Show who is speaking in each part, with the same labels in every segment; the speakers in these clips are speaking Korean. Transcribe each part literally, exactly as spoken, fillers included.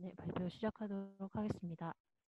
Speaker 1: 네, 발표 시작하도록 하겠습니다.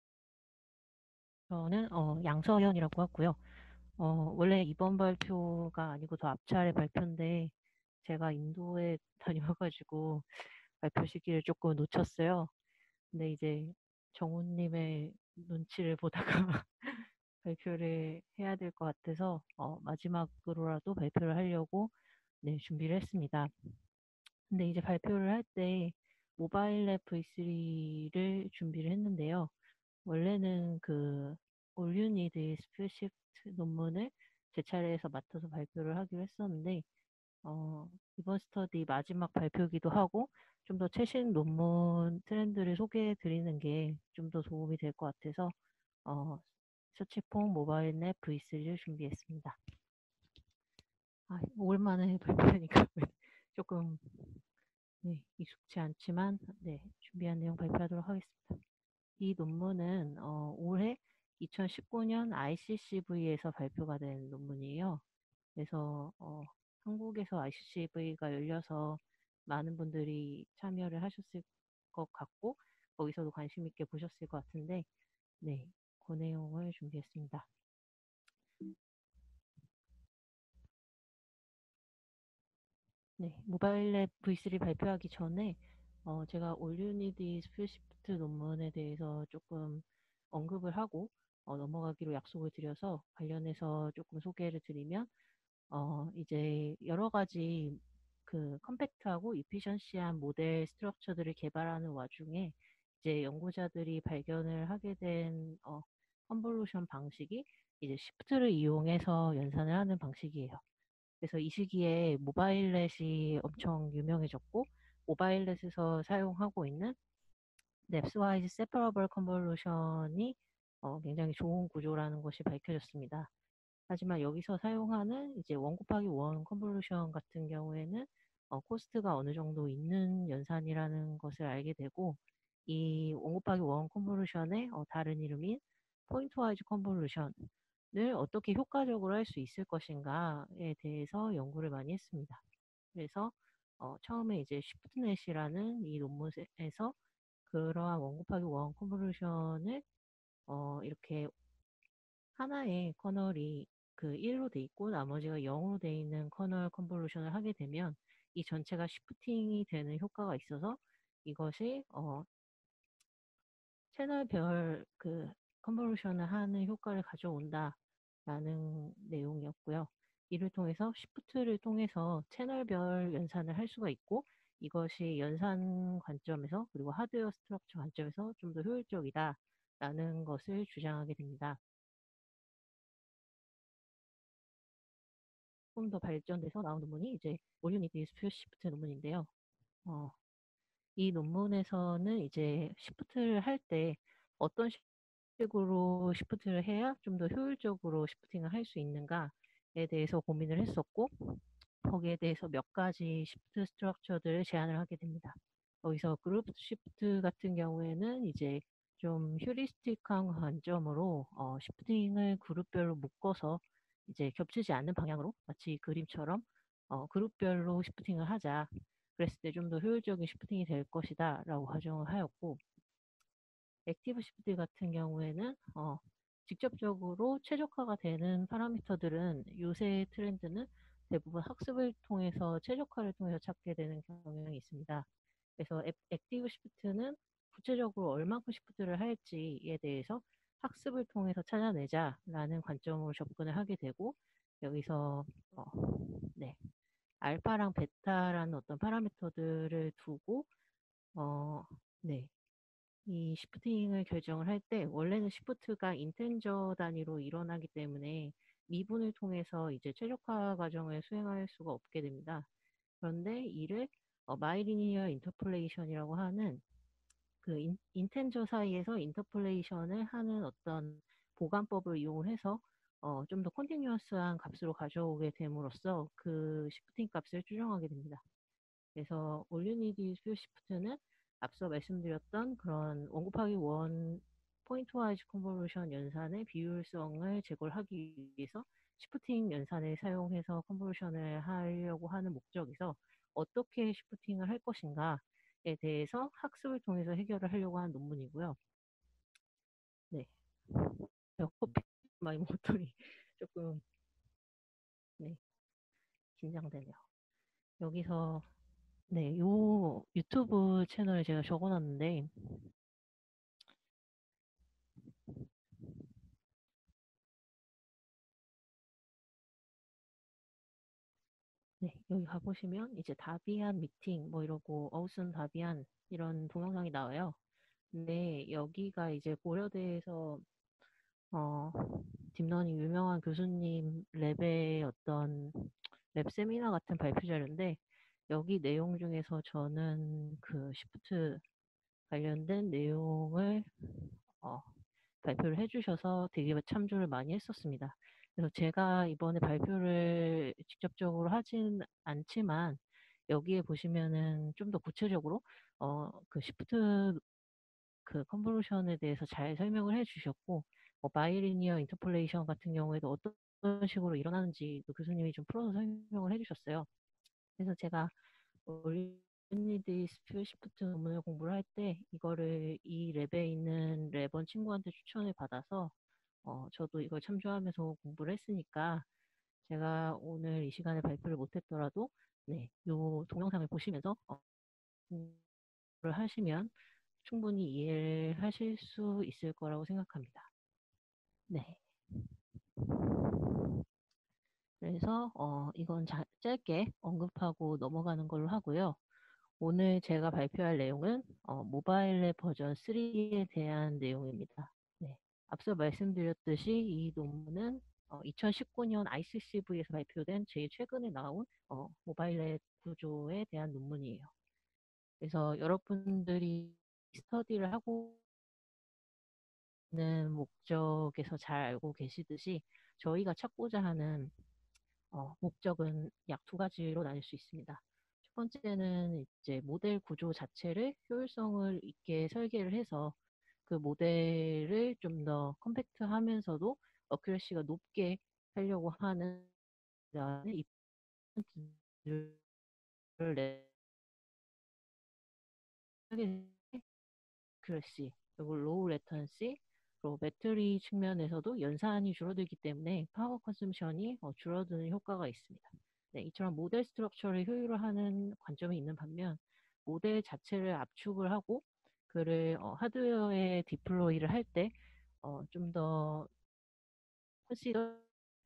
Speaker 1: 저는 어, 양서현이라고 하고요. 어, 원래 이번 발표가 아니고 더 앞차례 발표인데 제가 인도에 다녀와가지고 발표 시기를 조금 놓쳤어요. 근데 이제 정우님의 눈치를 보다가 발표를 해야 될 것 같아서 어, 마지막으로라도 발표를 하려고 네, 준비를 했습니다. 근데 이제 발표를 할 때 모바일 앱 브이 쓰리를 준비를 했는데요. 원래는 그 All You Need is Shift 논문을 제 차례에서 맡아서 발표를 하기로 했었는데 어, 이번 스터디 마지막 발표기도 하고 좀 더 최신 논문 트렌드를 소개해 드리는 게 좀 더 도움이 될 것 같아서 어, 서치폼 모바일 앱 브이 쓰리를 준비했습니다. 아, 오랜만에 발표하니까 조금 네, 익숙치 않지만 네, 준비한 내용 발표하도록 하겠습니다. 이 논문은 어, 올해 이천십구 년 아이씨씨브이에서 발표가 된 논문이에요. 그래서 어, 한국에서 아이씨씨브이가 열려서 많은 분들이 참여를 하셨을 것 같고 거기서도 관심 있게 보셨을 것 같은데 네, 그 내용을 준비했습니다. 네, 모바일 앱 브이 쓰리 발표하기 전에 어, 제가 All You Need is Shift 논문에 대해서 조금 언급을 하고 어, 넘어가기로 약속을 드려서 관련해서 조금 소개를 드리면 어, 이제 여러 가지 그 컴팩트하고 이피션시한 모델 스트럭처들을 개발하는 와중에 이제 연구자들이 발견을 하게 된 어, 컨볼루션 방식이 이제 시프트를 이용해서 연산을 하는 방식이에요. 그래서 이 시기에 모바일넷이 엄청 유명해졌고 모바일넷에서 사용하고 있는 넵스와이즈 세퍼러블 컨볼루션이 어, 굉장히 좋은 구조라는 것이 밝혀졌습니다. 하지만 여기서 사용하는 이제 원 곱하기 원 컨볼루션 같은 경우에는 어, 코스트가 어느 정도 있는 연산이라는 것을 알게 되고 이 원 곱하기 원 컨볼루션의 어, 다른 이름인 포인트와이즈 컨볼루션을 어떻게 효과적으로 할 수 있을 것인가에 대해서 연구를 많이 했습니다. 그래서 어, 처음에 이제 쉬프트넷이라는 이 논문에서 그러한 원 곱하기 원 컨볼루션을 어, 이렇게 하나의 커널이 그 일로 돼 있고 나머지가 영으로 돼 있는 커널 컨볼루션을 하게 되면 이 전체가 시프팅이 되는 효과가 있어서 이것이 어, 채널별 그 컨볼루션을 하는 효과를 가져온다라는 내용이었고요. 이를 통해서 시프트를 통해서 채널별 연산을 할 수가 있고 이것이 연산 관점에서 그리고 하드웨어 스트럭처 관점에서 좀 더 효율적이다라는 것을 주장하게 됩니다. 조금 더 발전돼서 나온 논문이 이제 올유니티 스표 시프트 논문인데요. 어, 이 논문에서는 이제 시프트를 할 때 어떤 식으로 시프트를 해야 좀 더 효율적으로 시프팅을 할 수 있는가에 대해서 고민을 했었고 거기에 대해서 몇 가지 시프트 스트럭처들을 제안을 하게 됩니다. 여기서 그룹 시프트 같은 경우에는 이제 좀 휴리스틱한 관점으로 어, 시프팅을 그룹별로 묶어서 이제 겹치지 않는 방향으로 마치 그림처럼 어, 그룹별로 시프팅을 하자. 그랬을 때 좀 더 효율적인 시프팅이 될 것이다 라고 가정을 하였고 액티브 시프트 같은 경우에는 어, 직접적으로 최적화가 되는 파라미터들은 요새 트렌드는 대부분 학습을 통해서 최적화를 통해서 찾게 되는 경향이 있습니다. 그래서 액, 액티브 시프트는 구체적으로 얼만큼 시프트를 할지에 대해서 학습을 통해서 찾아내자라는 관점으로 접근을 하게 되고 여기서 어, 네, 알파랑 베타라는 어떤 파라미터들을 두고 어, 네, 이 시프팅을 결정을 할 때 원래는 시프트가 인텐저 단위로 일어나기 때문에 미분을 통해서 이제 최적화 과정을 수행할 수가 없게 됩니다. 그런데 이를 어, 마이리니어 인터폴레이션이라고 하는 그 인, 인텐저 사이에서 인터폴레이션을 하는 어떤 보관법을 이용해서 어, 좀 더 컨티뉴어스한 값으로 가져오게 됨으로써 그 시프팅 값을 추정하게 됩니다. 그래서 올유니디 표 시프트는 앞서 말씀드렸던 그런 원 곱하기 원 포인트 와이즈 컨볼루션 연산의 비율성을 제고하기 위해서 시프팅 연산을 사용해서 컨볼루션을 하려고 하는 목적에서 어떻게 시프팅을 할 것인가에 대해서 학습을 통해서 해결을 하려고 하는 논문이고요. 네. 제가 커피 많이 먹었더니 조금, 네, 긴장되네요. 여기서, 네, 요 유튜브 채널에 제가 적어놨는데, 네, 여기 가보시면 이제 다비안 미팅 뭐 이러고 어우슨 다비안 이런 동영상이 나와요. 근데 여기가 이제 고려대에서 어 딥러닝 유명한 교수님 랩의 어떤 랩 세미나 같은 발표 자료인데 여기 내용 중에서 저는 그 시프트 관련된 내용을 어, 발표를 해주셔서 되게 참조를 많이 했었습니다. 그래서 제가 이번에 발표를 직접적으로 하진 않지만 여기에 보시면은 좀 더 구체적으로 어, 그 시프트 그 컨볼루션에 대해서 잘 설명을 해주셨고 뭐 바이리니어 인터폴레이션 같은 경우에도 어떤 식으로 일어나는지 또 교수님이 좀 풀어서 설명을 해주셨어요. 그래서 제가 올리니디 스퓨 시프트 논문을 공부를 할 때 이거를 이 랩에 있는 랩원 친구한테 추천을 받아서 어, 저도 이걸 참조하면서 공부를 했으니까 제가 오늘 이 시간에 발표를 못했더라도 네, 요 동영상을 보시면서 어, 공부를 하시면 충분히 이해를 하실 수 있을 거라고 생각합니다. 네. 그래서 어, 이건 자, 짧게 언급하고 넘어가는 걸로 하고요. 오늘 제가 발표할 내용은 어, 모바일 앱 버전 쓰리에 대한 내용입니다. 네. 앞서 말씀드렸듯이 이 논문은 어, 이천십구 년 아이씨씨브이에서 발표된 제일 최근에 나온 어, 모바일 앱 구조에 대한 논문이에요. 그래서 여러분들이 스터디를 하고 있는 목적에서 잘 알고 계시듯이 저희가 찾고자 하는 어, 목적은 약 두 가지로 나뉠 수 있습니다. 첫 번째는 이제 모델 구조 자체를 효율성을 있게 설계를 해서 그 모델을 좀 더 컴팩트하면서도 어큐러시가 높게 하려고 하는 이벤트들을 어큐러시 그리고 로우 레턴시 그리고 배터리 측면에서도 연산이 줄어들기 때문에 파워 컨섬션이 어, 줄어드는 효과가 있습니다. 네, 이처럼 모델 스트럭처를 효율화하는 관점이 있는 반면 모델 자체를 압축을 하고 그를 어, 하드웨어에 디플로이를 할 때 어, 좀 더 컨시더인지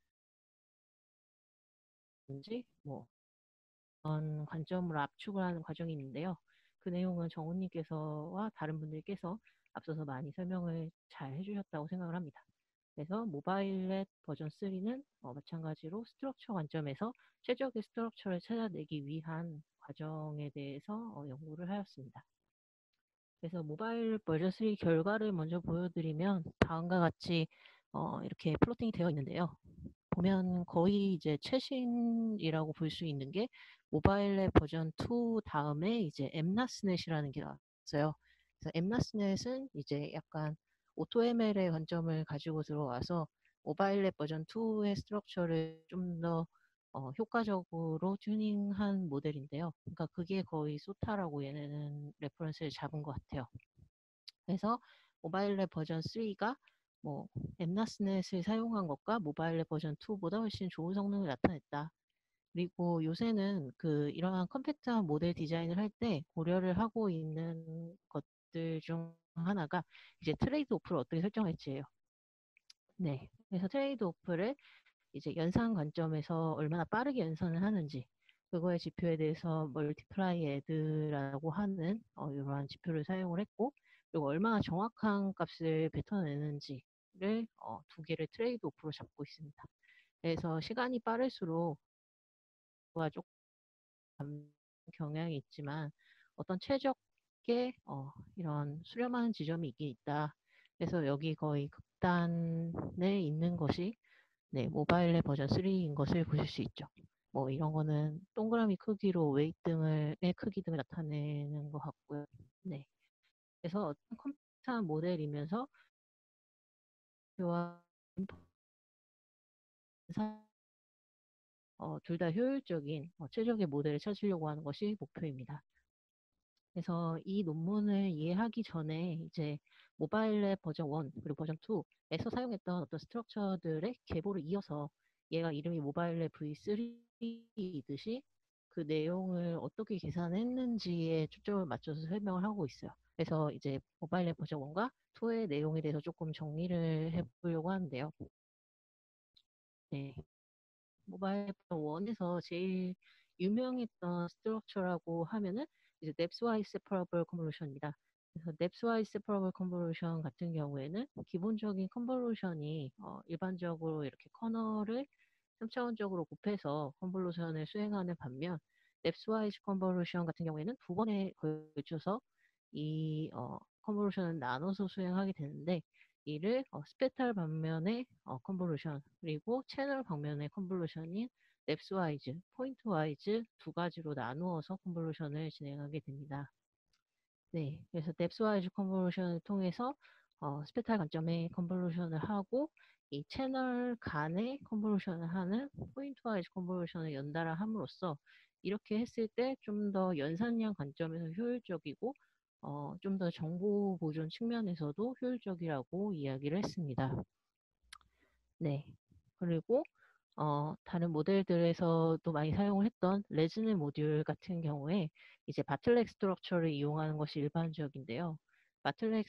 Speaker 1: 뭐 그런 관점으로 압축을 하는 과정이 있는데요. 그 내용은 정우님께서와 다른 분들께서 앞서서 많이 설명을 잘 해주셨다고 생각을 합니다. 그래서 모바일 앱 버전 쓰리는 어, 마찬가지로 스트럭처 관점에서 최적의 스트럭처를 찾아내기 위한 과정에 대해서 어, 연구를 하였습니다. 그래서 모바일 버전 쓰리 결과를 먼저 보여드리면 다음과 같이 어, 이렇게 플로팅이 되어 있는데요. 보면 거의 이제 최신이라고 볼 수 있는 게 모바일 앱 버전 투 다음에 이제 엠나스넷이라는 게 나왔어요. 그래서 엠나스넷은 이제 약간 오토엠엘의 관점을 가지고 들어와서 모바일 앱 버전 투의 스트럭처를 좀 더 어, 효과적으로 튜닝한 모델인데요. 그러니까 그게 거의 소타라고 얘네는 레퍼런스를 잡은 것 같아요. 그래서 모바일 랩 버전 쓰리가 뭐 엠나스넷을 사용한 것과 모바일 랩 버전 투보다 훨씬 좋은 성능을 나타냈다. 그리고 요새는 그 이러한 컴팩트한 모델 디자인을 할 때 고려를 하고 있는 것들 중 하나가 이제 트레이드 오프를 어떻게 설정할지예요. 네. 그래서 트레이드 오프를 이제 연산 관점에서 얼마나 빠르게 연산을 하는지 그거의 지표에 대해서 멀티플라이 애드라고 하는 어, 이러한 지표를 사용을 했고 그리고 얼마나 정확한 값을 뱉어내는지를 어, 두 개를 트레이드 오프로 잡고 있습니다. 그래서 시간이 빠를수록 그와 조금 경향이 있지만 어떤 최적의 어, 이런 수렴하는 지점이 있긴 있다. 그래서 여기 거의 극단에 있는 것이 네, 모바일 앱 버전 쓰리인 것을 보실 수 있죠. 뭐 이런 거는 동그라미 크기로 웨이트 등을, 의 크기 등을 나타내는 것 같고요. 네. 그래서 어떤 컴퓨터 모델이면서 와 어, 둘 다 효율적인 어, 최적의 모델을 찾으려고 하는 것이 목표입니다. 그래서 이 논문을 이해하기 전에 이제 모바일 앱 버전 일 그리고 버전 이에서 사용했던 어떤 스트럭처들의 계보를 이어서 얘가 이름이 모바일 앱 브이 쓰리이듯이 그 내용을 어떻게 계산했는지에 초점을 맞춰서 설명을 하고 있어요. 그래서 이제 모바일 앱 버전 일과 이의 내용에 대해서 조금 정리를 해보려고 하는데요. 네. 모바일 원에서 제일 유명했던 스트럭처라고 하면은 이제 넵스와이스 세퍼러블 컨볼루션입니다. 그래서 넵스와이스 세퍼러블 컨볼루션 같은 경우에는 기본적인 컨볼루션이 어, 일반적으로 이렇게 커널을 삼 차원적으로 곱해서 컨볼루션을 수행하는 반면 넵스와이즈 컨볼루션 같은 경우에는 두 번에 걸쳐서 이 어, 컨볼루션을 나눠서 수행하게 되는데 이를 어, 스페탈 방면의 어, 컨볼루션 그리고 채널 방면의 컨볼루션인 랩스와이즈, 포인트와이즈 두 가지로 나누어서 컨볼루션을 진행하게 됩니다. 네, 그래서 뎁스와이즈 컨볼루션을 통해서 어, 스페탈 관점의 컨볼루션을 하고 이 채널 간의 컨볼루션을 하는 포인트와이즈 컨볼루션을 연달아 함으로써 이렇게 했을 때 좀 더 연산량 관점에서 효율적이고 어, 좀 더 정보 보존 측면에서도 효율적이라고 이야기를 했습니다. 네. 그리고 어, 다른 모델들에서도 많이 사용을 했던 레즈네 모듈 같은 경우에 이제 바틀렉 스트럭처를 이용하는 것이 일반적인데요. 바틀렉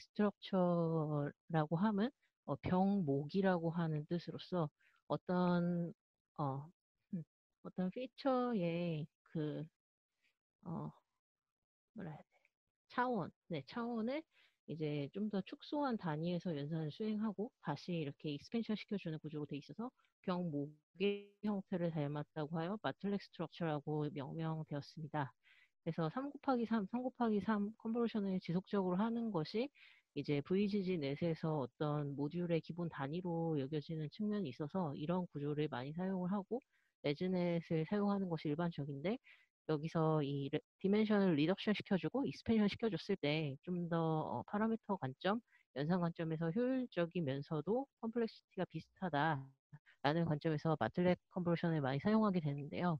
Speaker 1: 스트럭처라고 하면 어, 병목이라고 하는 뜻으로서 어떤 어, 음, 어떤 피처의 그 어, 뭐라 해야 돼? 차원, 네, 차원을 이제 좀 더 축소한 단위에서 연산을 수행하고 다시 이렇게 익스펜션 시켜주는 구조로 돼 있어서 병목의 형태를 닮았다고 하여 마틀렉 스트럭처라고 명명되었습니다. 그래서 삼 곱하기 삼, 삼 곱하기 삼 컨버전을 지속적으로 하는 것이 이제 브이지지 넷에서 어떤 모듈의 기본 단위로 여겨지는 측면이 있어서 이런 구조를 많이 사용을 하고 레즈넷을 사용하는 것이 일반적인데 여기서 이 레- 디멘션을 리덕션 시켜주고 익스펜션 시켜줬을 때 좀 더 파라미터 관점, 연산 관점에서 효율적이면서도 컴플렉시티가 비슷하다라는 관점에서 마틀렉 컨버션을 많이 사용하게 되는데요.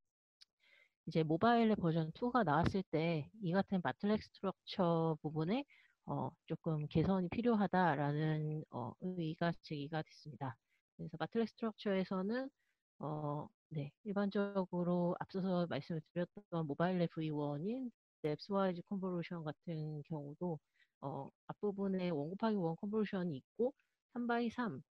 Speaker 1: 이제 모바일 앱 버전 이가 나왔을 때 이 같은 마틀렉 스트럭처 부분에 어, 조금 개선이 필요하다라는 어, 의의가 제기가 됐습니다. 그래서 마틀렉 스트럭처에서는 어, 네, 일반적으로 앞서서 말씀을 드렸던 모바일 앱 브이 일인 앱스와이즈 컨볼루션 같은 경우도 어, 앞부분에 일 곱하기 일 컨볼루션이 있고 삼 바이 삼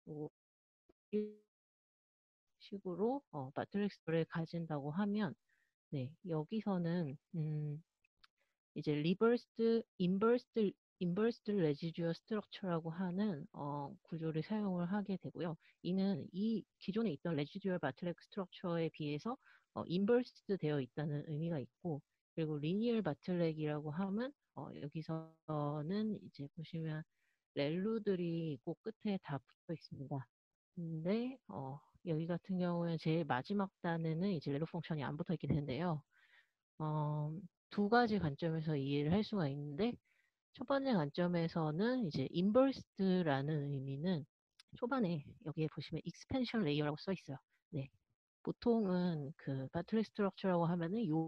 Speaker 1: 식으로 어, 마틀렉 스트럭처를 가진다고 하면 네, 여기서는 음, 이제 리버스드, 인버스드, 인버스드 레지듀얼 스트럭처라고 하는 어, 구조를 사용을 하게 되고요. 이는 이 기존에 있던 레지듀얼 바틀렉 스트럭처에 비해서 어, 인버스드 되어 있다는 의미가 있고, 그리고 리니얼 바틀렉이라고 하면 어, 여기서는 이제 보시면 렐루들이 꼭 끝에 다 붙어 있습니다. 근데 어, 여기 같은 경우에 제일 마지막 단에는 이제 렐루 펑션이 안 붙어 있게 되는데요. 어, 두 가지 관점에서 이해를 할 수가 있는데, 첫 번째 관점에서는 이제 인버스드라는 의미는 초반에 여기에 보시면 익스펜션 레이어라고 써 있어요. 네. 보통은 그 바틀 스트럭처라고 하면은 이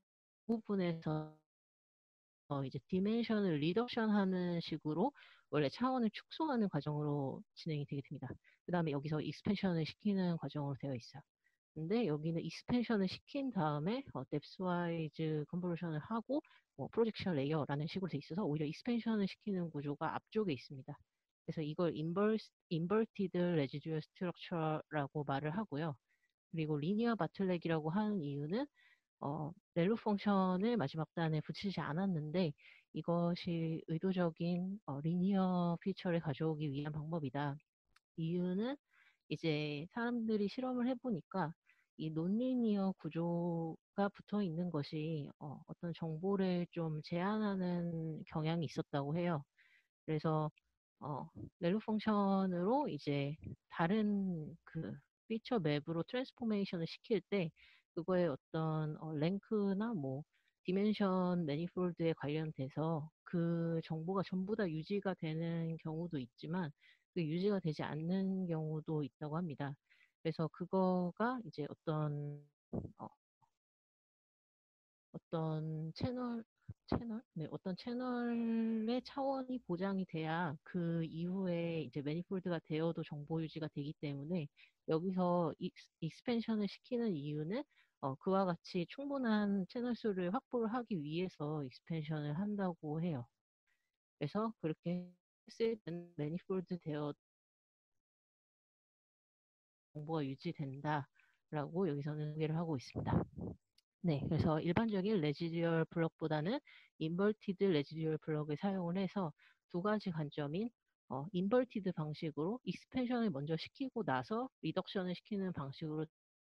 Speaker 1: 부분에서 어, 이제 디멘션을 리덕션 하는 식으로 원래 차원을 축소하는 과정으로 진행이 되게 됩니다. 그 다음에 여기서 익스펜션을 시키는 과정으로 되어 있어요. 근데 여기는 익스펜션을 시킨 다음에 어, 뎁스와이즈 컨버전을 하고 뭐 프로젝션 레이어라는 식으로 돼 있어서 오히려 익스펜션을 시키는 구조가 앞쪽에 있습니다. 그래서 이걸 인버스, 인버티드 레지듀얼 스트럭처라고 말을 하고요. 그리고 리니어 바틀렉이라고 하는 이유는 어, 렐로 펑션을 마지막 단에 붙이지 않았는데 이것이 의도적인 어, 리니어 피처를 가져오기 위한 방법이다. 이유는 이제 사람들이 실험을 해보니까 이 논리니어 구조가 붙어 있는 것이 어, 어떤 정보를 좀 제한하는 경향이 있었다고 해요. 그래서 어, 렐로 펑션으로 이제 다른 그 피처 맵으로 트랜스포메이션을 시킬 때 그거의 어떤 어, 랭크나 뭐 디멘션 매니폴드에 관련돼서 그 정보가 전부 다 유지가 되는 경우도 있지만 그 유지가 되지 않는 경우도 있다고 합니다. 그래서 그거가 이제 어떤 어, 어떤 채널 채널? 네, 어떤 채널의 차원이 보장이 돼야 그 이후에 이제 매니폴드가 되어도 정보 유지가 되기 때문에 여기서 익스, 익스펜션을 시키는 이유는 어, 그와 같이 충분한 채널 수를 확보를 하기 위해서 익스펜션을 한다고 해요. 그래서 그렇게 했을 때는 매니폴드 되어 정보가 유지된다라고 여기서는 소개를 하고 있습니다. 네, 그래서 일반적인 레지듀얼 블럭보다는 인버티드 레지듀얼 블럭을 사용을 해서 두 가지 관점인 어, 인버티드 방식으로 익스펜션을 먼저 시키고 나서 리덕션을 시키는 방식으로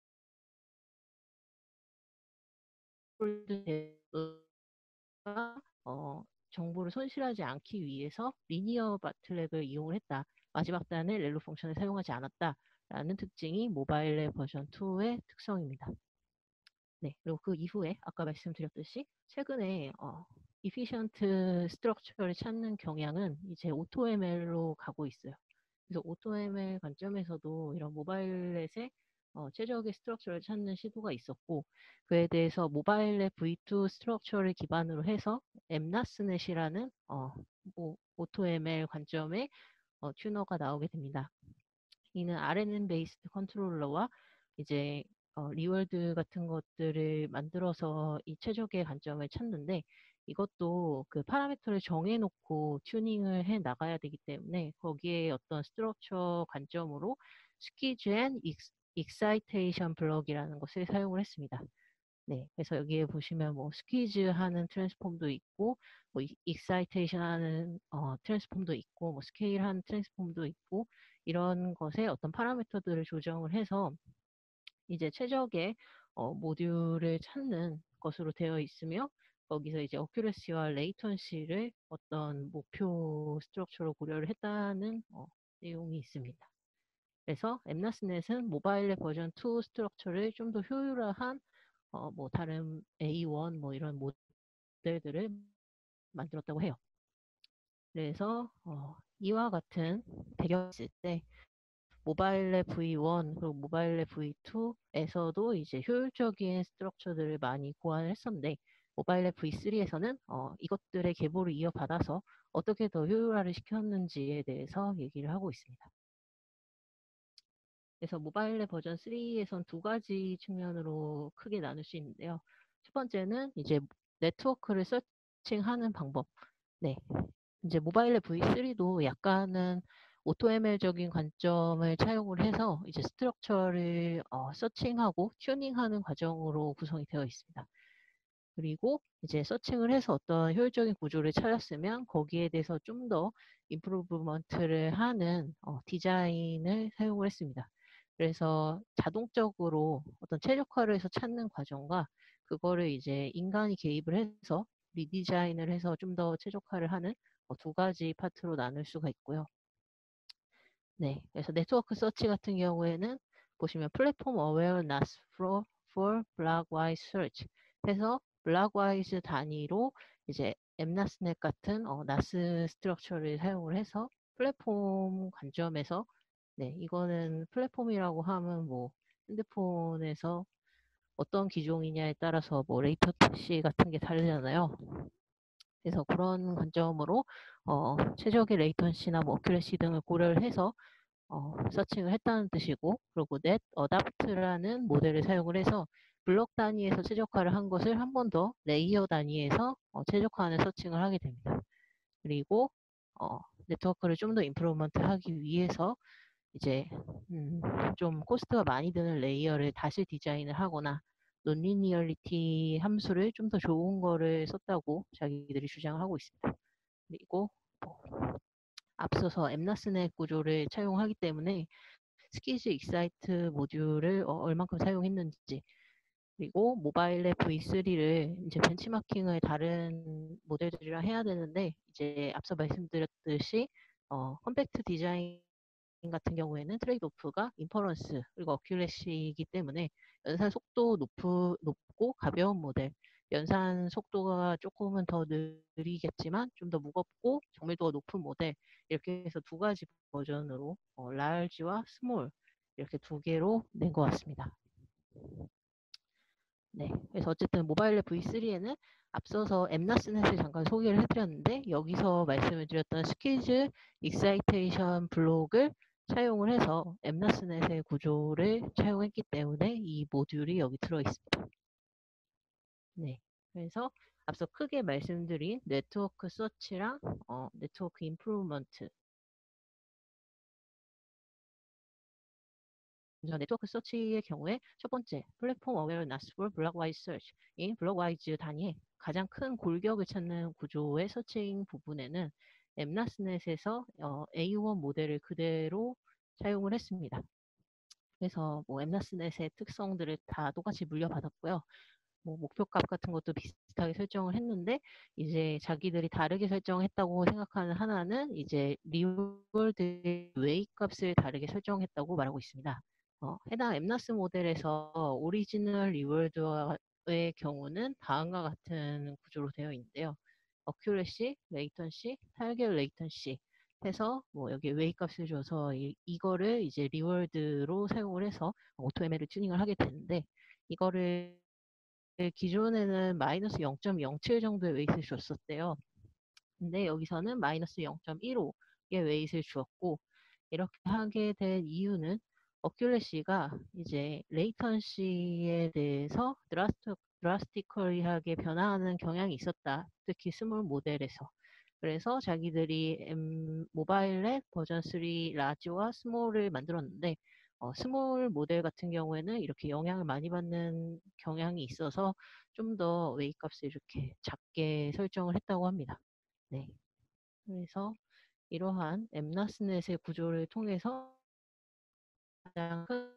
Speaker 1: 어, 정보를 손실하지 않기 위해서 리니어 바틀렉을 이용을 했다. 마지막 단의 렐로 펑션을 사용하지 않았다라는 특징이 모바일 앱 버전 이의 특성입니다. 네, 그리고 그 이후에 아까 말씀드렸듯이 최근에 어, efficient 스트럭처를 찾는 경향은 이제 오토엠엘로 가고 있어요. 그래서 오토엠엘 관점에서도 이런 모바일넷의 어, 최적의 스트럭처를 찾는 시도가 있었고 그에 대해서 모바일넷 브이 투 스트럭처를 기반으로 해서 엠나스넷이라는 어, 뭐, 오토엠엘 관점의 어, 튜너가 나오게 됩니다. 이는 알엔엔 베이스드 컨트롤러와 이제 어, 리월드 같은 것들을 만들어서 이 최적의 관점을 찾는데 이것도 그 파라미터를 정해놓고 튜닝을 해 나가야 되기 때문에 거기에 어떤 스트럭처 관점으로 스키즈 앤 익사이테이션 블럭이라는 것을 사용을 했습니다. 네, 그래서 여기에 보시면 뭐 스퀴즈 하는 트랜스폼도 있고, 뭐 익사이테이션 하는 어, 트랜스폼도 있고, 뭐 스케일 하는 트랜스폼도 있고, 이런 것에 어떤 파라미터들을 조정을 해서 이제 최적의 어, 모듈을 찾는 것으로 되어 있으며, 거기서 이제 어큐러시와 레이턴시를 어떤 목표 스트럭처로 고려를 했다는 어, 내용이 있습니다. 그래서 엠나스넷은 모바일 앱 버전 투 스트럭처를 좀 더 효율화한 어, 뭐 다른 에이 원 뭐 이런 모델들을 만들었다고 해요. 그래서 어, 이와 같은 배경이 있을 때 모바일 앱 브이 원 그리고 모바일 앱 브이 투에서도 이제 효율적인 스트럭처들을 많이 고안을 했었는데 모바일 앱 브이 쓰리에서는 어, 이것들의 계보를 이어받아서 어떻게 더 효율화를 시켰는지에 대해서 얘기를 하고 있습니다. 그래서 모바일 앱 버전 쓰리에선 두 가지 측면으로 크게 나눌 수 있는데요. 첫 번째는 이제 네트워크를 서칭하는 방법. 네. 이제 모바일 앱 브이 쓰리도 약간은 오토엠엘적인 관점을 차용을 해서 이제 스트럭처를 어, 서칭하고 튜닝하는 과정으로 구성이 되어 있습니다. 그리고 이제 서칭을 해서 어떤 효율적인 구조를 찾았으면 거기에 대해서 좀 더 임프루브먼트를 하는 어, 디자인을 사용을 했습니다. 그래서 자동적으로 어떤 최적화를 해서 찾는 과정과 그거를 이제 인간이 개입을 해서 리디자인을 해서 좀 더 최적화를 하는 어, 두 가지 파트로 나눌 수가 있고요. 네, 그래서 네트워크 서치 같은 경우에는 보시면 플랫폼 awareness for, for blockwise search 해서 블락와이즈 단위로 이제 엠나스넷 같은 어, 나스 스트럭처를 사용을 해서 플랫폼 관점에서 네, 이거는 플랫폼이라고 하면 뭐 핸드폰에서 어떤 기종이냐에 따라서 뭐 레이턴시 같은 게 다르잖아요. 그래서 그런 관점으로 어, 최적의 레이턴시나 뭐 어큐레시 등을 고려를 해서 어, 서칭을 했다는 뜻이고 그리고 net adapt라는 모델을 사용을 해서 블록 단위에서 최적화를 한 것을 한 번 더 레이어 단위에서 어, 최적화하는 서칭을 하게 됩니다. 그리고 어, 네트워크를 좀 더 임프루먼트 하기 위해서 이제 음, 좀 코스트가 많이 드는 레이어를 다시 디자인을 하거나 논리니얼리티 함수를 좀 더 좋은 거를 썼다고 자기들이 주장을 하고 있습니다. 그리고 뭐 앞서서 엠나스넷 구조를 차용하기 때문에 스키즈 익사이트 모듈을 어, 얼만큼 사용했는지 그리고 모바일 앱 브이 쓰리를 이제 벤치마킹을 다른 모델들이랑 해야 되는데 이제 앞서 말씀드렸듯이 어, 컴팩트 디자인 같은 경우에는 트레이드 오프가 인퍼런스 그리고 어큐레시이기 때문에 연산 속도 높으, 높고 가벼운 모델 연산 속도가 조금은 더 느리겠지만 좀 더 무겁고 정밀도가 높은 모델 이렇게 해서 두 가지 버전으로 어, large와 small 이렇게 두 개로 낸 것 같습니다. 네. 그래서 어쨌든 모바일 앱 브이 쓰리에는 앞서서 엠나스넷을 잠깐 소개를 해드렸는데 여기서 말씀을 드렸던 스키즈 익사이테이션 블록을 사용을 해서 엠나스넷의 구조를 사용했기 때문에 이 모듈이 여기 들어 있습니다. 네. 그래서 앞서 크게 말씀드린 네트워크 서치랑 어, 네트워크 임프루먼트. 먼저 네트워크 서치의 경우에 첫 번째 플랫폼 어웨어너스 for 블록와이즈 서치. 이 블록와이즈 단위의 가장 큰 골격을 찾는 구조의 서칭 부분에는 엠나스넷에서 어, 에이 원 모델을 그대로 사용을 했습니다. 그래서 뭐 엠나스넷의 특성들을 다 똑같이 물려받았고요. 뭐 목표값 같은 것도 비슷하게 설정을 했는데 이제 자기들이 다르게 설정했다고 생각하는 하나는 이제 리월드 웨이 값을 다르게 설정했다고 말하고 있습니다. 어, 해당 엠나스 모델에서 오리지널 리월드의 경우는 다음과 같은 구조로 되어 있는데요. 어큐레시, 레이턴시, 타겟 레이턴시 해서 뭐 여기 웨이 값을 줘서 이, 이거를 이제 리월드로 사용을 해서 오토 엠엘을 튜닝을 하게 되는데 이거를 기존에는 마이너스 영 점 영칠 정도의 웨이트를 줬었대요. 근데 여기서는 마이너스 영 점 일오의 웨이트를 주었고 이렇게 하게 된 이유는 어큐레시가 이제 레이턴시에 대해서 드라스트, 드라스티컬리하게 변화하는 경향이 있었다. 특히 스몰 모델에서. 그래서 자기들이 M, 모바일 앱 버전 쓰리 라지와 스몰을 만들었는데 어, 스몰 모델 같은 경우에는 이렇게 영향을 많이 받는 경향이 있어서 좀 더 웨이 값을 이렇게 작게 설정을 했다고 합니다. 네. 그래서 이러한 엠나스넷의 구조를 통해서 가장 큰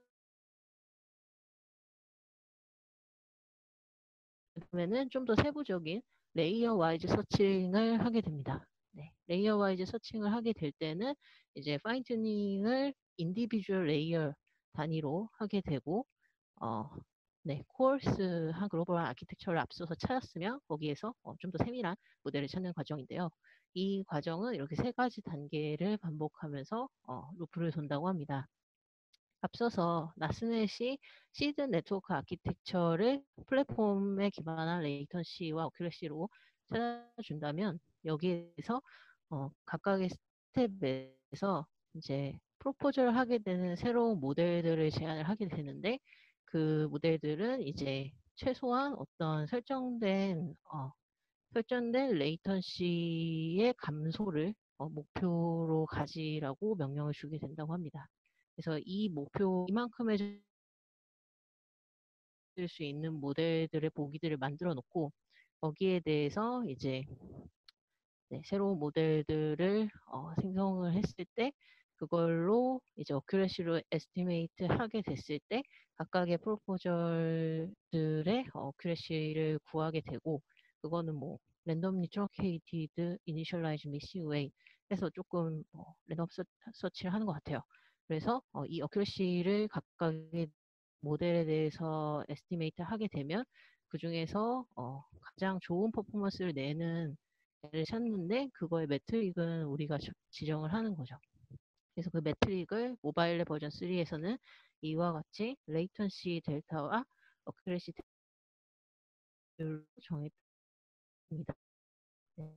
Speaker 1: 다음에는 좀 더 세부적인 레이어 와이즈 서칭을 하게 됩니다. 네, 레이어 와이즈 서칭을 하게 될 때는 이제 파인 튜닝을 인디비주얼 레이어 단위로 하게 되고 어, 네, 코어스한 글로벌 아키텍처를 앞서서 찾았으면 거기에서 어, 좀 더 세밀한 모델을 찾는 과정인데요. 이 과정은 이렇게 세 가지 단계를 반복하면서 어, 루프를 돈다고 합니다. 앞서서 나스넷이 시드 네트워크 아키텍처를 플랫폼에 기반한 레이턴시와 어큐레시로 찾아준다면 여기에서 어, 각각의 스텝에서 이제 프로포즈를 하게 되는 새로운 모델들을 제안을 하게 되는데 그 모델들은 이제 최소한 어떤 설정된 어, 설정된 레이턴시의 감소를 어, 목표로 가지라고 명령을 주게 된다고 합니다. 그래서 이 목표 이만큼의 수 있는 모델들의 보기들을 만들어 놓고 거기에 대해서 이제 네, 새로운 모델들을 어, 생성을 했을 때 그걸로 이제 어큐레시로 에스티메이트 하게 됐을 때 각각의 프로포절들의 어큐레시를 구하게 되고 그거는 뭐 랜덤리 트러케이티드 이니셜라이즈 미시 웨이 해서 조금 어, 랜덤 서, 서치를 하는 것 같아요. 그래서 어, 이 어큐레시를 각각의 모델에 대해서 에스티메이트 하게 되면 그 중에서 어, 가장 좋은 퍼포먼스를 내는 를 찾는데 그거의 매트릭은 우리가 지정을 하는 거죠. 그래서 그 매트릭을 모바일 버전 쓰리에서는 이와 같이 레이턴시 델타와 어큐레시 델타로 정했습니다. 네.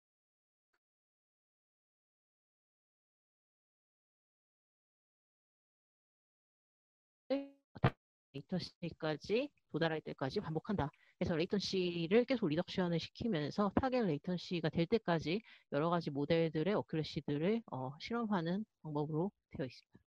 Speaker 1: 레이턴시까지 도달할 때까지 반복한다. 그래서 레이턴시를 계속 리덕션을 시키면서 타겟 레이턴시가 될 때까지 여러 가지 모델들의 어큐레시들을 어, 실험하는 방법으로 되어 있습니다.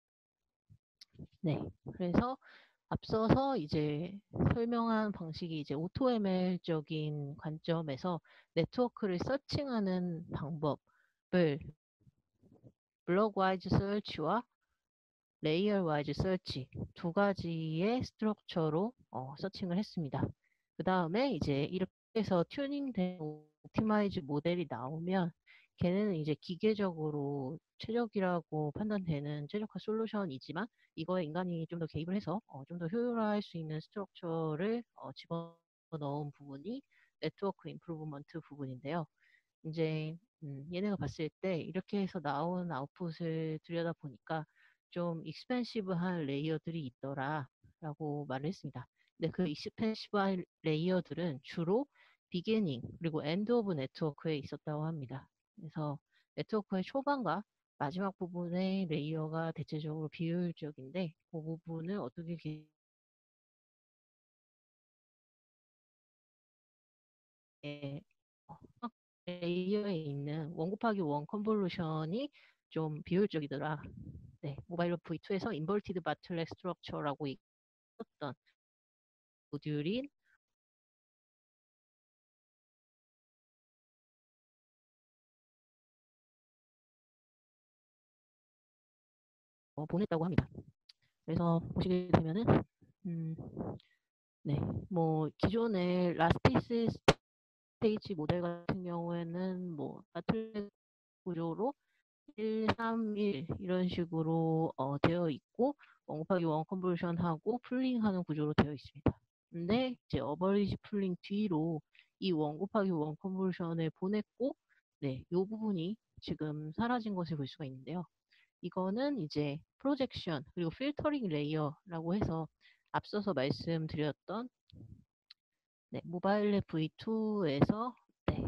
Speaker 1: 네. 그래서 앞서서 이제 설명한 방식이 이제 오토엠엘적인 관점에서 네트워크를 서칭하는 방법을 블록 와이즈 서치와 레이어 와이즈 서치 두 가지의 스트럭처로 어, 서칭을 했습니다. 그 다음에 이제 이렇게 해서 튜닝된 옵티마이즈 모델이 나오면 걔는 이제 기계적으로 최적이라고 판단되는 최적화 솔루션이지만 이거에 인간이 좀 더 개입을 해서 어, 좀 더 효율화할 수 있는 스트럭처를 어, 집어넣은 부분이 네트워크 임프루브먼트 부분인데요. 이제 음, 얘네가 봤을 때 이렇게 해서 나온 아웃풋을 들여다보니까 좀 익스펜시브한 레이어들이 있더라라고 말을 했습니다. 네, 그 익스펜시브 레이어들은 주로 비기닝 그리고 엔드 오브 네트워크에 있었다고 합니다. 그래서 네트워크의 초반과 마지막 부분의 레이어가 대체적으로 비효율적인데 그 부분을 어떻게 기- 에, 어, 레이어에 있는 원 곱하기 원 컨볼루션이 좀 비효율적이더라. 네, 모바일 브이 투에서 인버티드 바틀렉 스트럭처라고 있었던 모듈인 어, 보냈다고 합니다. 그래서 보시게 되면은 음, 네, 뭐 기존의 라스피스 스테이지 모델 같은 경우에는 뭐 바틀렉 구조로 일, 삼, 일 이런 식으로 어, 되어 있고 원 곱하기 원 컨버전하고 풀링하는 구조로 되어 있습니다. 근데 이제 어버리지 풀링 뒤로 이 원 곱하기 원 컨버전을 보냈고 네, 이 부분이 지금 사라진 것을 볼 수가 있는데요. 이거는 이제 프로젝션 그리고 필터링 레이어라고 해서 앞서서 말씀드렸던 네, 모바일 앱 브이 투에서 네,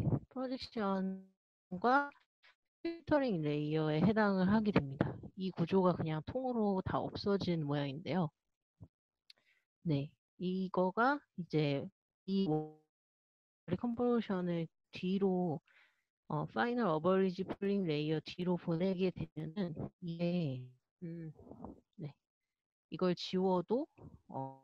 Speaker 1: 프로젝션과 필터링 레이어에 해당을 하게 됩니다. 이 구조가 그냥 통으로 다 없어진 모양인데요. 네, 이거가 이제 이 컨버션을 뒤로 어, 파이널 어버리지 풀링 레이어 뒤로 보내게 되면은 이게 음, 네, 이걸 지워도 어,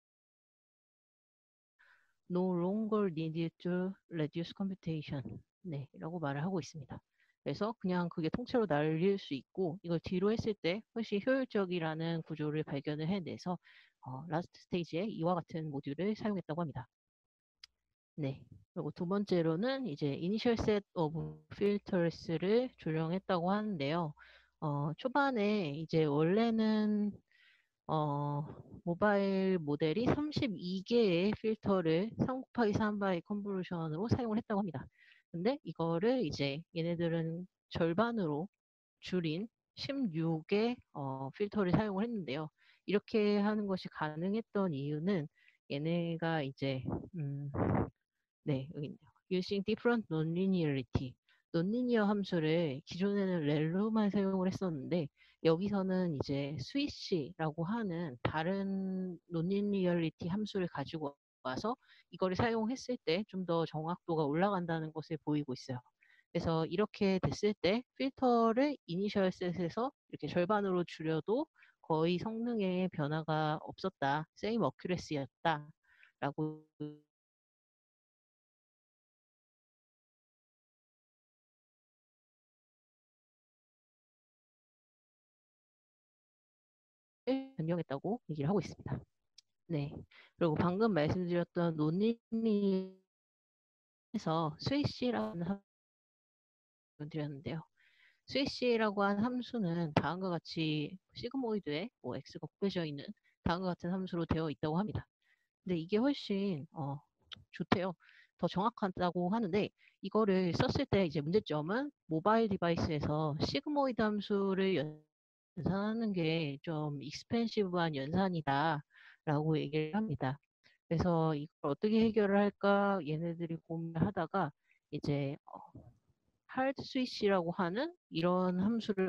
Speaker 1: no longer needed to reduce computation. 네, 라고 말을 하고 있습니다. 그래서 그냥 그게 통째로 날릴 수 있고 이걸 뒤로 했을 때 훨씬 효율적이라는 구조를 발견을 해내서 어, 라스트 스테이지에 이와 같은 모듈을 사용했다고 합니다. 네. 그리고 두 번째로는 이제 initial set of filters를 조정했다고 하는데요. 어, 초반에 이제 원래는 어, 모바일 모델이 삼십이 개의 필터를 삼 곱하기 삼 바이 컨볼루션으로 사용을 했다고 합니다. 근데 이거를 이제 얘네들은 절반으로 줄인 십육 개 어, 필터를 사용을 했는데요. 이렇게 하는 것이 가능했던 이유는 얘네가 이제 음, 네, 여기 있네요. Using different nonlinearity. 논리니어 함수를 기존에는 렐로만 사용을 했었는데 여기서는 이제 스위시라고 하는 다른 논리니어리티 함수를 가지고 와서 이거를 사용했을 때 좀 더 정확도가 올라간다는 것을 보이고 있어요. 그래서 이렇게 됐을 때 필터를 이니셜 셋에서 이렇게 절반으로 줄여도 거의 성능에 변화가 없었다. same accuracy였다. 라고 변경했다고 얘기를 하고 있습니다. 네. 그리고 방금 말씀드렸던 논리에서 스위시라는 함수를 드렸는데요. 스위시라고 한 함수는 다음과 같이 시그모이드에 뭐 x가 곱해져 있는 다음과 같은 함수로 되어 있다고 합니다. 근데 이게 훨씬 어, 좋대요. 더 정확하다고 하는데 이거를 썼을 때 이제 문제점은 모바일 디바이스에서 시그모이드 함수를 연산하는 게 좀 익스펜시브한 연산이다라고 얘기를 합니다. 그래서 이걸 어떻게 해결을 할까 얘네들이 고민하다가 이제 하드 스위치라고 하는 이런 함수를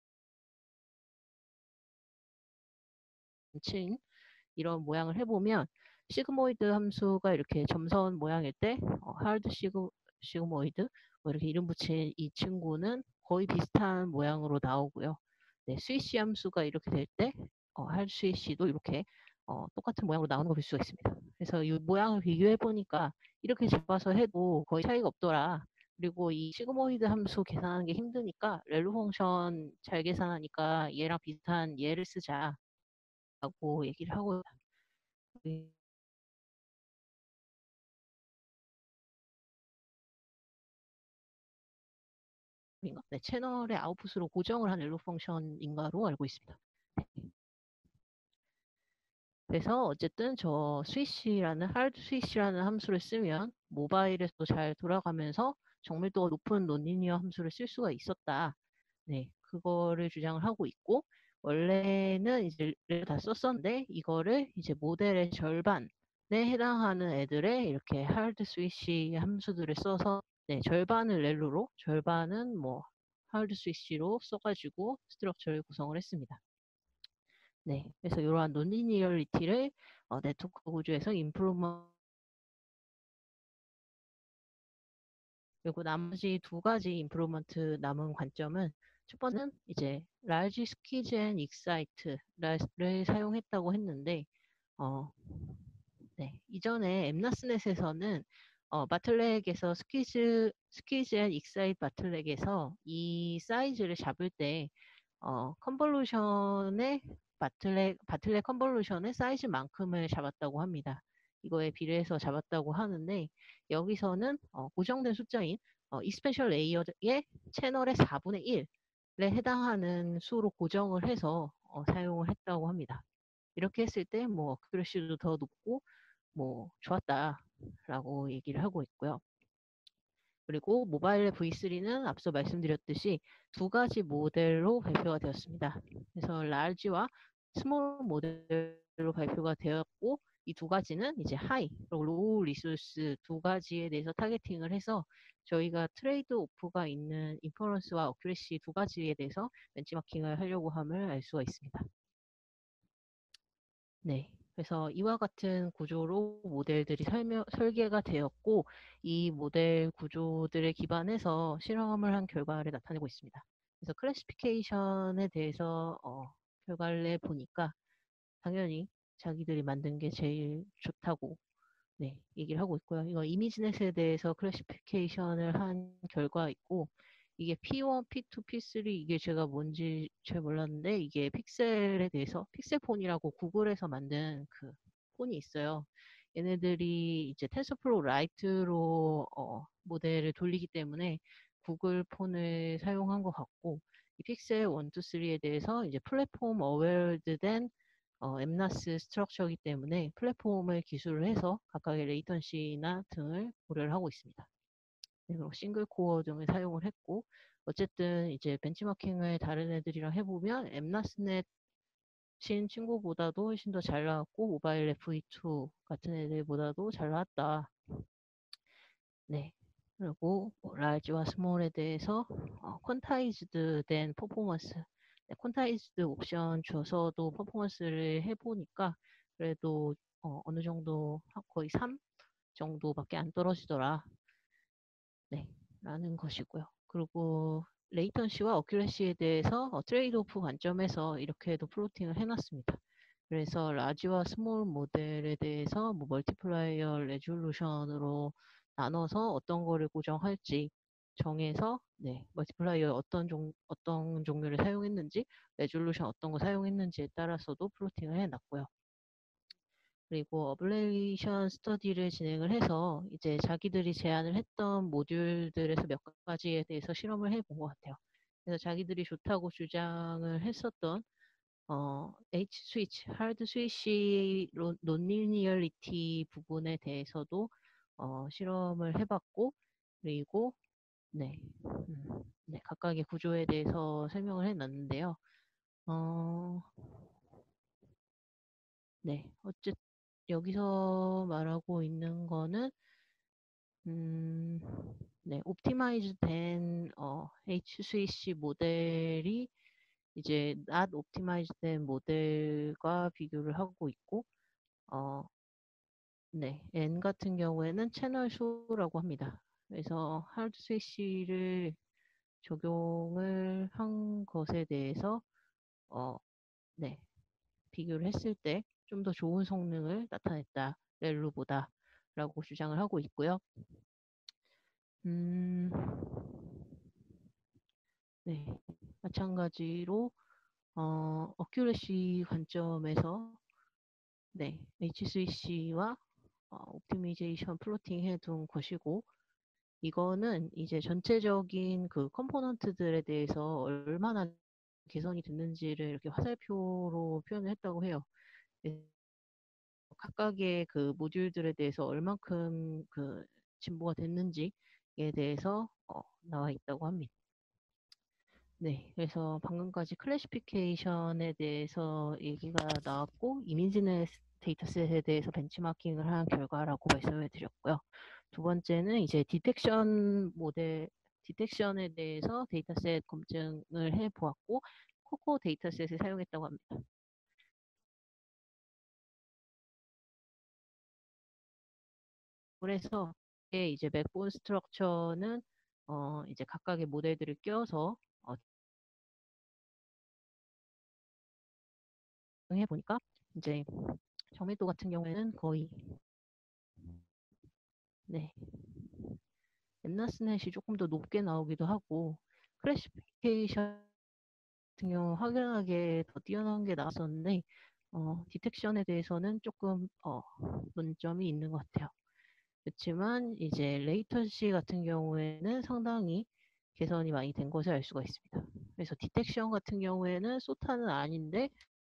Speaker 1: 친 이런 모양을 해보면 시그모이드 함수가 이렇게 점선 모양일 때 어, 하드 시그, 시그모이드 뭐 이렇게 이름 붙인 이 친구는 거의 비슷한 모양으로 나오고요. 네, 스위시 함수가 이렇게 될 때 어, 하드 스위시도 이렇게 어, 똑같은 모양으로 나오는 걸 볼 수가 있습니다. 그래서 이 모양을 비교해 보니까 이렇게 잡아서 해도 거의 차이가 없더라. 그리고 이 시그모이드 함수 계산하는 게 힘드니까 렐로 펑션 잘 계산하니까 얘랑 비슷한 얘를 쓰자라고 얘기를 하고 인가? 네, 채널의 아웃풋으로 고정을 한 렐로 펑션인가로 알고 있습니다. 그래서 어쨌든 저 스위시라는 하드 스위시라는 함수를 쓰면 모바일에서도 잘 돌아가면서 정밀도가 높은 논리니어 함수를 쓸 수가 있었다. 네, 그거를 주장을 하고 있고 원래는 이제 다 썼었는데 이거를 이제 모델의 절반 해당하는 애들의 이렇게 하드 스위치 함수들을 써서 네, 절반을 렐로로 절반은 뭐 하드 스위치로 써가지고 스트럭처를 구성을 했습니다. 네, 그래서 이러한 논리니얼리티를 어, 네트워크 구조에서 임프루먼 그리고 나머지 두 가지 임프루먼트 남은 관점은 첫 번째는 이제 large skis and excite를 사용했다고 했는데 어, 네, 이전에 엠나스넷에서는 어, 바틀렉에서 스퀴즈 스퀴즈 앤 익사이트 바틀렉에서 이 사이즈를 잡을 때 어, 컨볼루션의 바틀렉 바틀렉 컨볼루션의 사이즈만큼을 잡았다고 합니다. 이거에 비례해서 잡았다고 하는데 여기서는 어, 고정된 숫자인 어, 익스펜션 레이어의 채널의 사분의 일에 해당하는 수로 고정을 해서 어, 사용을 했다고 합니다. 이렇게 했을 때 뭐 어큐러시도 더 높고 뭐 좋았다라고 얘기를 하고 있고요. 그리고 모바일의 브이 쓰리는 앞서 말씀드렸듯이 두 가지 모델로 발표가 되었습니다. 그래서 large와 small 모델로 발표가 되었고 이 두 가지는 이제 high 그리고 low 리소스 두 가지에 대해서 타겟팅을 해서 저희가 트레이드 오프가 있는 인퍼런스와 어큐레시 두 가지에 대해서 벤치마킹을 하려고 함을 알 수가 있습니다. 네. 그래서 이와 같은 구조로 모델들이 설명, 설계가 되었고, 이 모델 구조들에 기반해서 실험을 한 결과를 나타내고 있습니다. 그래서 클래시피케이션에 대해서 어, 결과를 내보니까 당연히 자기들이 만든 게 제일 좋다고 네, 얘기를 하고 있고요. 이거 이미지넷에 대해서 클래시피케이션을 한 결과 있고, 이게 피 원, 피 투, 피 쓰리 이게 제가 뭔지 잘 몰랐는데 이게 픽셀에 대해서 픽셀폰이라고 구글에서 만든 그 폰이 있어요. 얘네들이 이제 텐서플로우 라이트로 어, 모델을 돌리기 때문에 구글 폰을 사용한 것 같고 이 픽셀 일, 이, 삼에 대해서 이제 플랫폼 어웨어드 된 어, 엠나스 스트럭처이기 때문에 플랫폼을 기술을 해서 각각의 레이턴시나 등을 고려를 하고 있습니다. 네, 그리고 싱글 코어 등을 사용을 했고 어쨌든 이제 벤치마킹을 다른 애들이랑 해보면 엠나스넷 친 친구보다도 훨씬 더 잘 나왔고 모바일 브이 투 같은 애들보다도 잘 나왔다. 네. 그리고 뭐 라지와 스몰에 대해서 어, 퀀타이즈드 된 퍼포먼스 네, 퀀타이즈드 옵션 줘서도 퍼포먼스를 해보니까 그래도 어, 어느 정도 거의 삼 정도밖에 안 떨어지더라. 네, 라는 것이고요. 그리고 레이턴시와 어큐레시에 대해서 어, 트레이드오프 관점에서 이렇게도 플로팅을 해놨습니다. 그래서 라지와 스몰 모델에 대해서 뭐 멀티플라이어 레졸루션으로 나눠서 어떤 거를 고정할지 정해서 네, 멀티플라이어 어떤 종 어떤 종류를 사용했는지 레졸루션 어떤 거 사용했는지에 따라서도 플로팅을 해놨고요. 그리고 어블레이션 스터디를 진행을 해서 이제 자기들이 제안을 했던 모듈들에서 몇 가지에 대해서 실험을 해본 것 같아요. 그래서 자기들이 좋다고 주장을 했었던 어, H 스위치, 하드 스위치 논리니얼리티 부분에 대해서도 어, 실험을 해봤고 그리고 네, 음, 네, 각각의 구조에 대해서 설명을 해놨는데요. 어, 네, 어쨌든 여기서 말하고 있는 거는 음, 네, 옵티마이즈 된 어, H 스위치 모델이 이제 not 옵티마이즈 된 모델과 비교를 하고 있고 어, 네, N 같은 경우에는 채널 수라고 합니다. 그래서 하드 스위치를 적용을 한 것에 대해서 어, 네, 비교를 했을 때 좀 더 좋은 성능을 나타냈다. 렐루보다 라고 주장을 하고 있고요. 음, 네. 마찬가지로 어, 어큐레시 관점에서 네, 에이치 스위치와 어, 옵티미제이션 플로팅 해둔 것이고 이거는 이제 전체적인 그 컴포넌트들에 대해서 얼마나 개선이 됐는지를 이렇게 화살표로 표현을 했다고 해요. 네, 각각의 그 모듈들에 대해서 얼만큼 그 진보가 됐는지에 대해서 어, 나와 있다고 합니다. 네, 그래서 방금까지 클래시피케이션에 대해서 얘기가 나왔고, 이미지넷 데이터셋에 대해서 벤치마킹을 한 결과라고 말씀을 드렸고요. 두 번째는 이제 디텍션 모델, 디텍션에 대해서 데이터셋 검증을 해보았고, 코코 데이터셋을 사용했다고 합니다. 그래서 이제 맥본 스트럭처는 어 이제 각각의 모델들을 껴서 어 해보니까 이제 정밀도 같은 경우에는 거의 네 엠나스넷이 조금 더 높게 나오기도 하고 클래시피케이션 같은 경우 확연하게 더 뛰어난 게 나왔었는데 어, 디텍션에 대해서는 조금 어, 문점이 있는 것 같아요. 그렇지만 이제 레이턴시 같은 경우에는 상당히 개선이 많이 된 것을 알 수가 있습니다. 그래서 디텍션 같은 경우에는 소타는 아닌데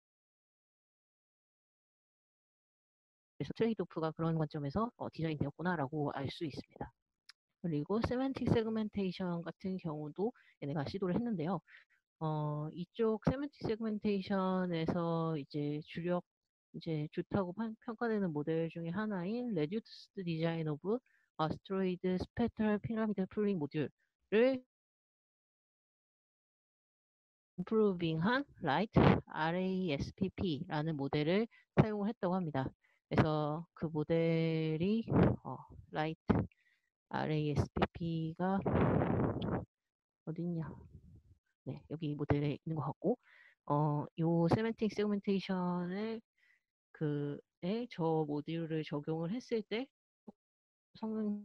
Speaker 1: 그래서 트레이드오프가 그런 관점에서 어, 디자인되었구나라고 알 수 있습니다. 그리고 세멘틱 세그멘테이션 같은 경우도 얘네가 시도를 했는데요. 어, 이쪽 세멘틱 세그멘테이션에서 이제 주력 이제 좋다고 평가되는 모델 중에 하나인 레듀스드 디자인 오브 아스트로이드 스펙트럴 피라미드 풀링 모듈을 임프루빙한 라이트 아레이에스피피라는 모델을 사용을 했다고 합니다. 그래서 그 모델이 어, 라이트 아레이에스피피가 어딨냐? 네, 여기 모델에 있는 것 같고, 어, 요 세멘틱 세그멘테이션을 그에 저 모듈을 적용을 했을 때 성능이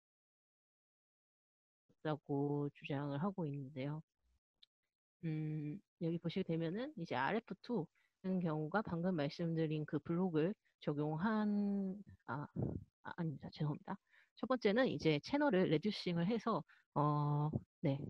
Speaker 1: 있다고 주장을 하고 있는데요. 음, 여기 보시게 되면은 이제 알에프투 같은 경우가 방금 말씀드린 그 블록을 적용한 아, 아 아닙니다. 죄송합니다. 첫 번째는 이제 채널을 레듀싱을 해서 어, 네.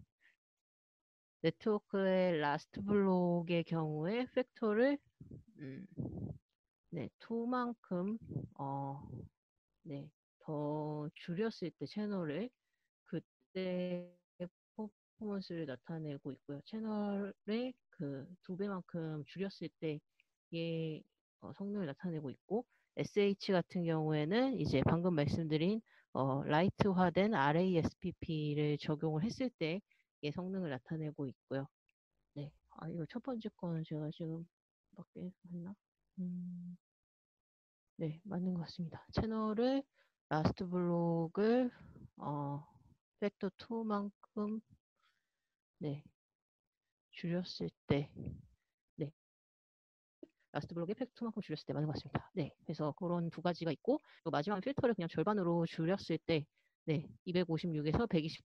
Speaker 1: 네트워크의 라스트 블록의 경우에 팩터를 음, 네, 이만큼 어, 네, 더 줄였을 때 채널을 그때 퍼포먼스를 나타내고 있고요. 채널의 그 두 배만큼 줄였을 때의 어, 성능을 나타내고 있고 에스에이치 같은 경우에는 이제 방금 말씀드린 어, 라이트화된 아레이에스피피를 적용을 했을 때의 성능을 나타내고 있고요. 네, 아 이거 첫 번째 거는 제가 지금 맞게 했나? 음, 네, 맞는 것 같습니다. 채널을 라스트 블록을 어, 팩터 이만큼 네, 줄였을 때 네, 라스트 블록의 팩터 이만큼 줄였을 때 맞는 것 같습니다. 네, 그래서 그런 두 가지가 있고 마지막 필터를 그냥 절반으로 줄였을 때 네, 이백오십육에서 백이십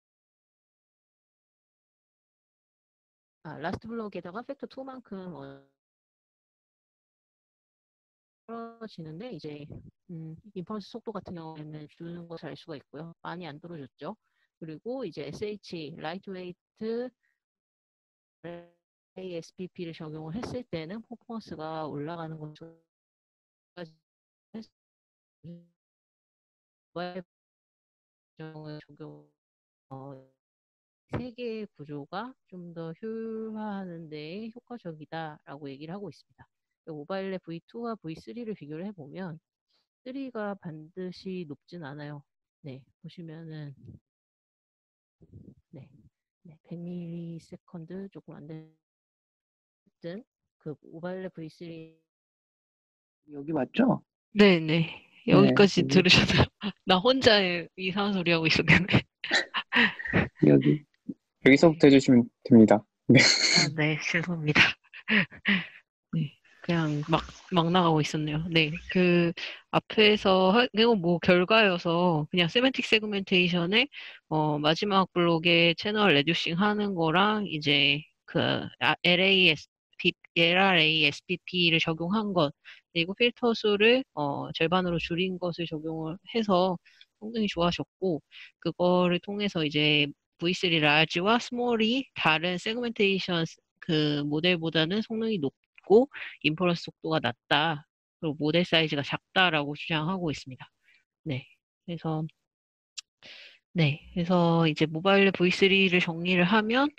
Speaker 1: 아, 라스트 블록에다가 팩터 이만큼 어, 떨어지는데 이제 음, 인퍼런스 속도 같은 경우에는 주는 것을 알 수가 있고요. 많이 안 떨어졌죠. 그리고 이제 에스에이치, 라이트웨이트 에스피피를 적용을 했을 때는 퍼포먼스가 올라가는 것을 적용 어, 세 개의 구조가 좀 더 효율화하는 데 효과적이다라고 얘기를 하고 있습니다. 모바일의 브이투와 브이쓰리를 비교를 해보면 쓰리가 반드시 높진 않아요. 네, 보시면은 네, 네 백 밀리세컨드 조금 안 됐든 그 모바일의 브이쓰리
Speaker 2: 여기 맞죠?
Speaker 1: 네네.
Speaker 2: 네,
Speaker 1: 여기까지
Speaker 2: 여기,
Speaker 1: 들으셨나요? 나 혼자 이상한 소리 하고 있었겠네.
Speaker 2: 여기.
Speaker 1: 네.
Speaker 2: 여기서부터 해주시면 됩니다. 네.
Speaker 1: 아, 네, 죄송합니다. 네. 그냥 막, 막 나가고 있었네요. 네. 그, 앞에서, 하- 이거 뭐 결과여서 그냥 세멘틱 세그멘테이션의, 어, 마지막 블록에 채널 레듀싱 하는 거랑 이제 그, 아, LASP, 엘알에이에스피피를 적용한 것, 그리고 필터 수를, 어, 절반으로 줄인 것을 적용을 해서 성능이 좋아졌고, 그거를 통해서 이제 브이쓰리 라지와 스몰이 다른 세그멘테이션 그 모델보다는 성능이 높고 인퍼런스 속도가 낮다. 그리고 모델 사이즈가 작다라고 주장하고 있습니다. 네. 그래서 네. 그래서 이제 모바일 브이쓰리를 정리를 하면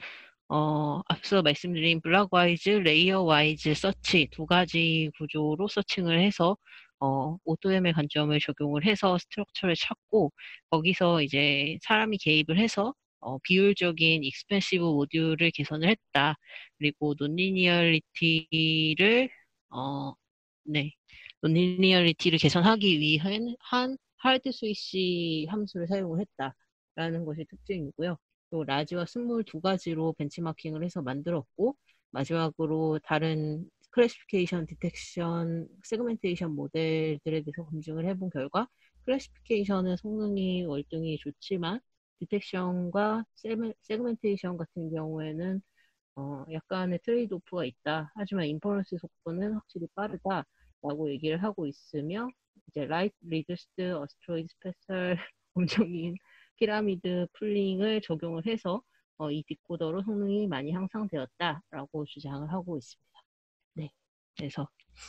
Speaker 1: 어, 앞서 말씀드린 블락 와이즈, 레이어 와이즈 서치 두 가지 구조로 서칭을 해서 어, 오토엠엘 관점을 적용을 해서 스트럭처를 찾고 거기서 이제 사람이 개입을 해서 어, 비율적인 익스펜시브 모듈을 개선을 했다. 그리고 논리니어리티를 어, 네, 논리니어리티를 개선하기 위한 한 하드 스위치 함수를 사용을 했다라는 것이 특징이고요. 또 라지와 스몰 두 가지로 벤치마킹을 해서 만들었고 마지막으로 다른 클래시피케이션, 디텍션, 세그멘테이션 모델들에 대해서 검증을 해본 결과 클래시피케이션은 성능이 월등히 좋지만 디텍션과 세그멘테이션 같은 경우에는 어, 약간의 트레이드 오프가 있다. 하지만 인퍼런스 속도는 확실히 빠르다라고 얘기를 하고 있으며 이제 라이트 리드스트 어스트로이드 스페셜 검정인 피라미드 풀링을 적용을 해서 어, 이 디코더로 성능이 많이 향상되었다라고 주장을 하고 있습니다. 네, 그래서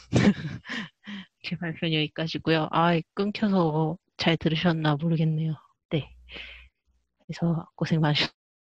Speaker 1: 제 발표는 여기까지고요. 아, 끊겨서 잘 들으셨나 모르겠네요. 네, 그래서 고생 많으셨습니다.